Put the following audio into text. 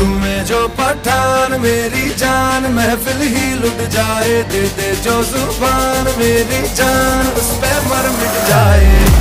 झूमे जो पठान मेरी जान, महफिल ही लुट जाए, दे दे जो जुबान मेरी जान, उस पे मर मिट जाए।